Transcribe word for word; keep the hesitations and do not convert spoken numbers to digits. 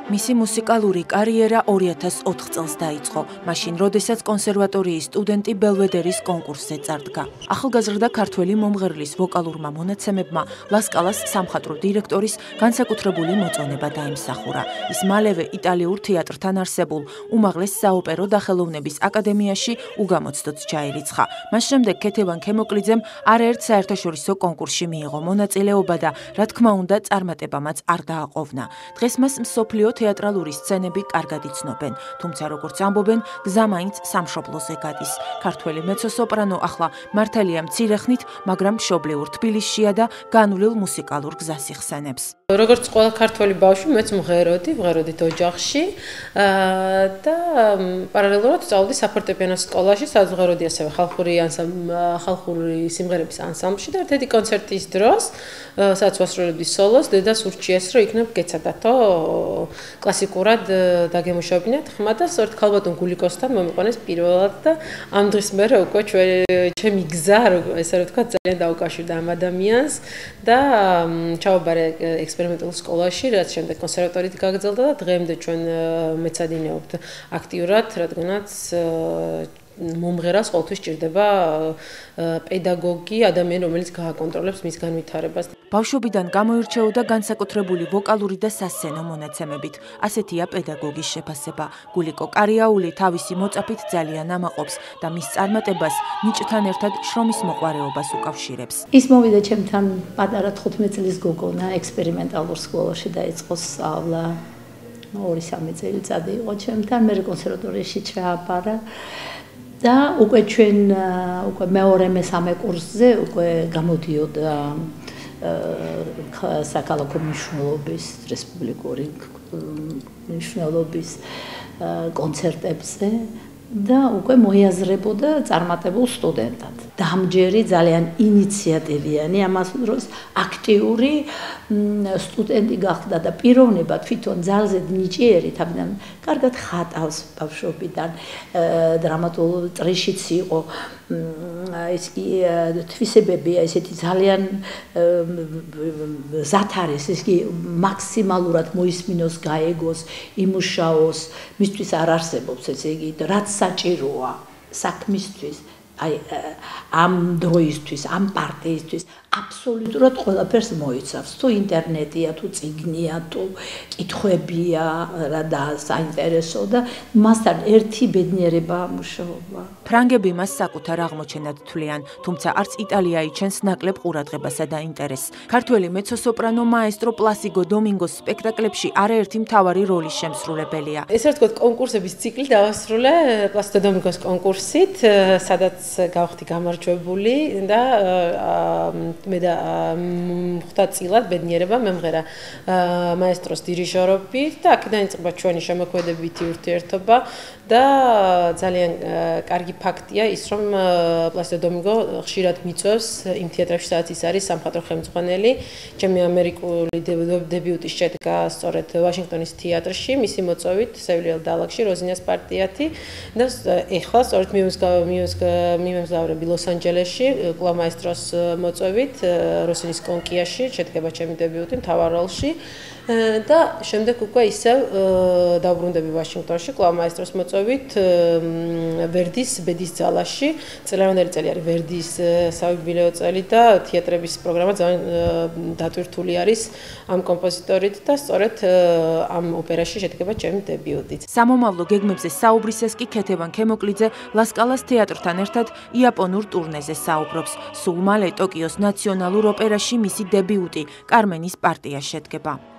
მისი მუსიკალური კარიერა ორი ათას ოთხ წელს დაიწყო, მაშინ, როდესაც კონსერვატორიის სტუდენტი ბელვედერის კონკურსზე წარდგა. ახალგაზრდა ქართველი მომღერლის ვოკალურმა მონაცემებმა ლასკალას სამხატვრო დირექტორის განსაკუთრებული მოწონება დაიმსახურა. ის მალევე იტალიურ თეატრთან არსებულ უმაღლეს საოპერო და ხელოვნების აკადემიაში უგამოცდოც ჩაირიცხა. მას შემდეგ ქეთევან ქემოკლიძემ არაერთ საერთაშორისო კონკურსში მიიღო მონაწილეობა და, რა თქმა უნდა, წარმატებამაც არ დააყოვნა. დღეს მას მსოფლიო თეატრალური სცენები კარგად იცნობენ, თუმცა როგორც ამბობენ, გზა მაინც სამშობლოზე გადის. ქართველი მეცო-სოპრანო ახლა მართალია მცირე ხნით, მაგრამ მშობლიურ თბილისშია და განვლილ მუსიკალურ გზას იხსენებს. როგორც ყველა ქართველი ბავშვი, მეც მღეროდი, ვღეროდით ოჯახში და პარალელურად სწავლობდი საფორტეპიანო სკოლაში, სადაც ვღეროდი ასევე ხალხური ხალხური სიმღერების ანსამბლში და ერთ-ერთი კონცერტის დროს, სადაც ვასრულებდი სოლოს, დედას ურჩიეს, რომ იქნებ გეცადათო კლასიკურად დაგემუშავებინეთ ხმა და სწორედ ქალბატონ გულიკოსთან მომიყვანეს პირველად და ამ დღის მერე უკვე ჩემი გზა, ესე რომ ვთქვა, ძალიან დაუკავშირდა ამ ადამიანს და ჩავაბარე ექსპერიმენტულ სკოლაში, რაც შემდეგ კონსერვატორიით გაგრძელდა და დღემდე ჩვენ მეცადინეობთ აქტიურად, რადგანაც მომღერალს ყოველთვის სჭირდება პედაგოგი, ადამიანი, რომელიც გააკონტროლებს მის განვითარებას. ბავშვობიდან გამოირჩეოდა განსაკუთრებული ვოკალური და სასცენო მონაცემებით. ასეთია პედაგოგის შეფასება. გულიკო კარიაული თავისი მოწაფით ძალიან ამაყობს და მის წარმატებას ნიჭთან ერთად შრომის მოყვარეობას უკავშირებს. ის მოვიდა ჩემთან პატარა თხუთმეტ წლის გოგონა, ექსპერიმენტალურ სკოლაში დაიწყო სწავლა. ორი სამი წელიწადი იყო ჩემთან, მე კონსერვატორიაში ჩააბარა. და უკვე ჩვენ უკვე მეორე მესამე კურსზე უკვე გამოდიოდა საქალაქო მნიშვნელობის, რესპუბლიკური მნიშვნელობის კონცერტებზე და უკვე მოიაზრებოდა წარმატებულ სტუდენტად. დამჯერი ძალიან ინიციატივიანი, ამას დროს აქტიური სტუდენტი გახდა და პიროვნება თვითონ ძალზე ნიჭიერი, თავიდან კარგად ხატავს ბავშვობიდან, დრამატულ ტრიშიც იყო, ის კი თვისებებია ესეთი ძალიან ზათ არის, ის კი მაქსიმალურად მოისმინოს, გაეგოს, იმუშაოს, მისთვის არ არსებობს ესე იგი, რაც საჭიროა საქმისთვის. აი ამ დროისთვის, ამ პარტიისთვის აბსოლუტურად ყველაფერს მოიცავს. თუ ინტერნეტია, თუ წიგნია, თუ კითხვებია რა და საინტერესო და მასთან ერთი ბედნიერება მუშაობა. ფრანგები მას საკუთარ აღმოჩენად თვლიან, თუმცა არც იტალია იჩენს ნაკლებ ყურადღებასა და ინტერესს. ქართველი მეცო-სოპრანო მაესტრო პლასიგო დომინგოს სპექტაკლებში არაერთი მთავარი როლის შემსრულებელია. ესე ვთქვათ, კონკურსების ციკლი დავასრულე პლასიგო დომინგოს კონკურსით, სადაც გავხდი გამარჯვებული და მე და ხვდა წილად ბედნიერება მემღერა მაესტროს დირიჟორობით და აქედან იწყება ჩვენი შემოქმედებითი ურთიერთობა და ძალიან კარგი ფაქტია ის, რომ პლასიდო დომინგო ხშირად მიწვევს იმ თეატრებში, სადაც ის არის სამხატვრო ხელმძღვანელი. ჩემი ამერიკული დებიუტი შედგა სწორედ ვაშინგტონის თეატრში, მისი მოწვევით სევილიელ დალაგში, როზინას პარტიათი და ეხლა სწორედ მივემგზავრები ლოს-ანჯელესში, კვლავ მაესტროს მოწვევით, როსინის კონკიაში, შედგება ჩემი დებიუტი მთავარ როლში. და შემდეგ უკვე ისევ დავბრუნდები ვაშინგტონში, კვლავ მაესტროს მოწვევით, ვერდის ბედის ძალაში. წლევანდელი წელი არის ვერდის საიუბილეო წელი და თეატრების პროგრამა ძალიან დატვირთული არის ამ კომპოზიტორით და სწორედ ამ ოპერაში შედგება ჩემი დებიუტიც. სამომავლო გეგმებზე საუბრისას კი ქეთევან ქემოკლიძე ლასკალას თეატრთან ერთად იაპონურ ტურნეზე საუბრობს. სულ მალე ტოკიოს ნაციონალურ ოპერაში მისი დებიუტი კარმენის პარტია შედგება.